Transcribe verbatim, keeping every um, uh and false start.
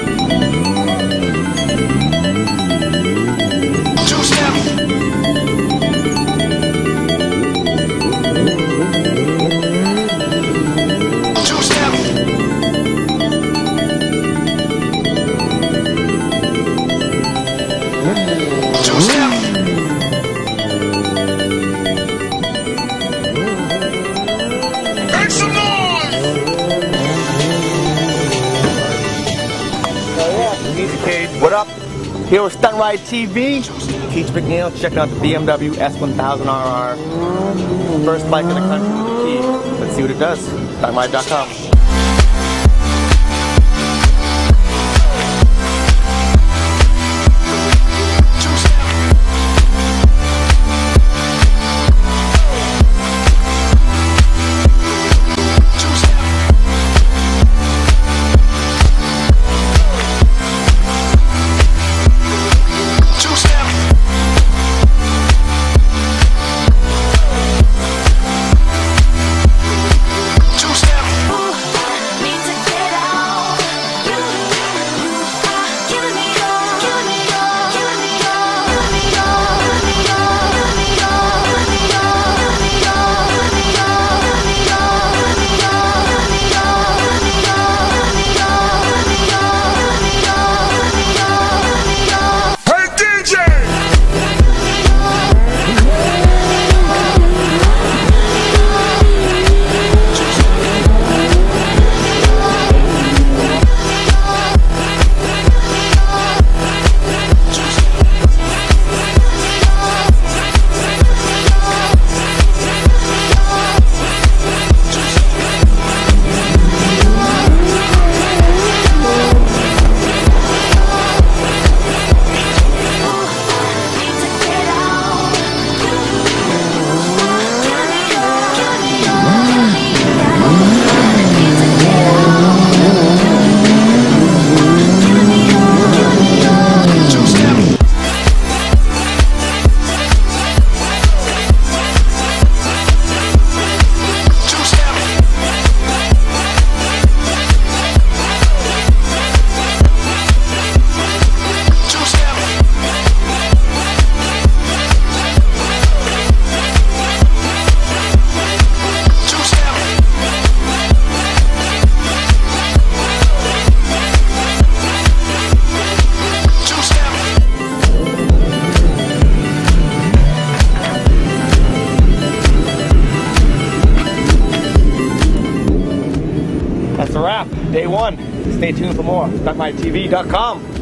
What up? Here with Stunt Ride T V. Keith McNeil checking out the B M W S one thousand R R. First bike in the country with the key. Let's see what it does. stunt ride dot com. That's a wrap. Day one. Stay tuned for more. stunt ride T V dot com.